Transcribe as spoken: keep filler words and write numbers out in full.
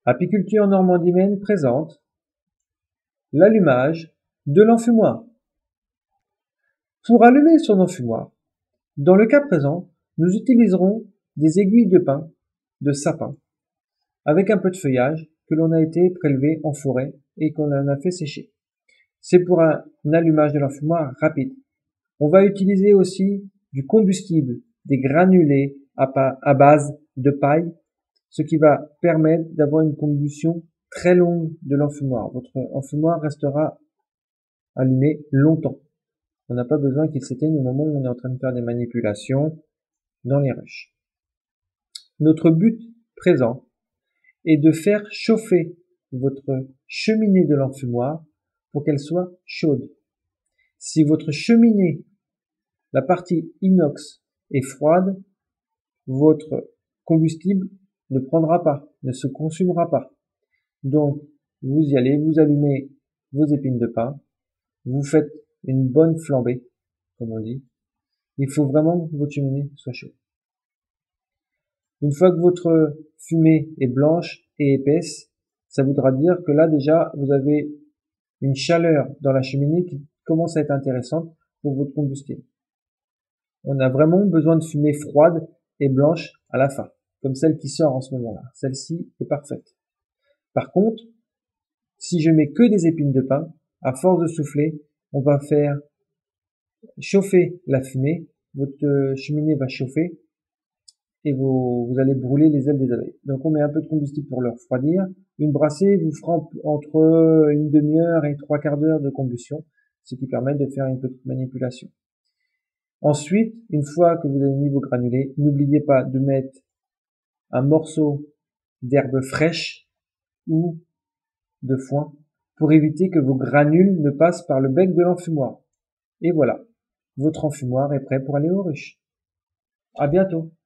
Apiculture Normandie Maine présente l'allumage de l'enfumoir. Pour allumer son enfumoir, dans le cas présent, nous utiliserons des aiguilles de pin, de sapin, avec un peu de feuillage que l'on a été prélevé en forêt et qu'on en a fait sécher. C'est pour un allumage de l'enfumoir rapide. On va utiliser aussi du combustible, des granulés à base de paille, ce qui va permettre d'avoir une combustion très longue de l'enfumoir. Votre enfumoir restera allumé longtemps. On n'a pas besoin qu'il s'éteigne au moment où on est en train de faire des manipulations dans les ruches. Notre but présent est de faire chauffer votre cheminée de l'enfumoir pour qu'elle soit chaude. Si votre cheminée, la partie inox, est froide, votre combustible ne prendra pas, ne se consumera pas. Donc, vous y allez, vous allumez vos épines de pin, vous faites une bonne flambée, comme on dit. Il faut vraiment que votre cheminée soit chaude. Une fois que votre fumée est blanche et épaisse, ça voudra dire que là déjà, vous avez une chaleur dans la cheminée qui commence à être intéressante pour votre combustible. On a vraiment besoin de fumée froide et blanche à la fin, comme celle qui sort en ce moment-là. Celle-ci est parfaite. Par contre, si je mets que des épines de pin, à force de souffler, on va faire chauffer la fumée, votre cheminée va chauffer et vous, vous allez brûler les ailes des abeilles. Donc on met un peu de combustible pour le refroidir. Une brassée vous fera entre une demi-heure et trois quarts d'heure de combustion, ce qui permet de faire une petite manipulation. Ensuite, une fois que vous avez mis vos granulés, n'oubliez pas de mettre un morceau d'herbe fraîche ou de foin pour éviter que vos granules ne passent par le bec de l'enfumoir. Et voilà, votre enfumoir est prêt pour aller aux ruches. À bientôt.